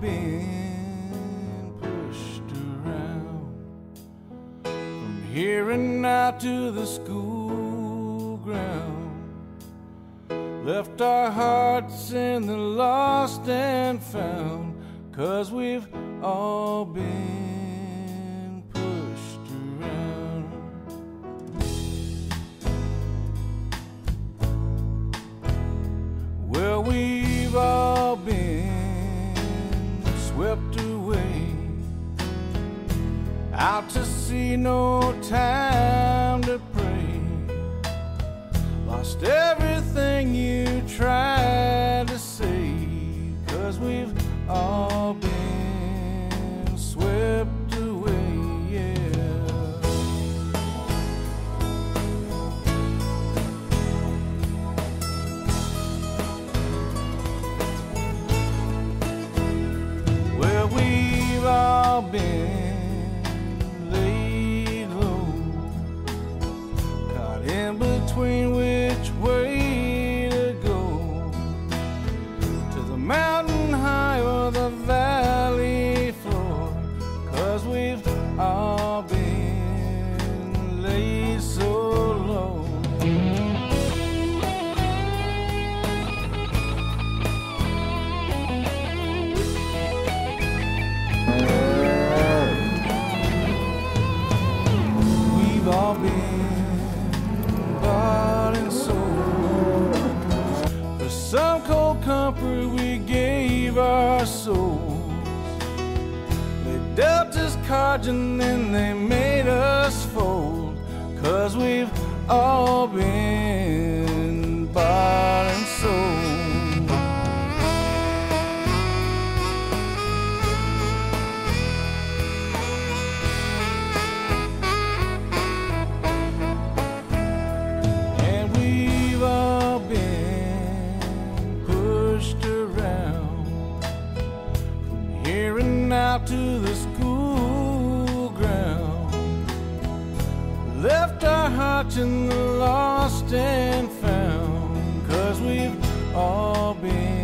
been pushed around, from here and out to the school ground, left our hearts in the lost and found, 'cause we've all been pushed around. Well, we've all been swept away, out to sea, no time to pray, lost everything you tried to save, 'cause we've all been swept away, yeah. Well, we've all been laid low, caught in between which way to go, to the mountain high or the valley floor, 'cause we've all been laid so low. We've all been bought and sold, for some cold comfort we gave our souls. They dealt us cards and then they made us fold, 'cause we've all been bought and sold. And we've all been pushed around, from here and out to the school ground, left our hearts in the lost and found, 'cause we've all been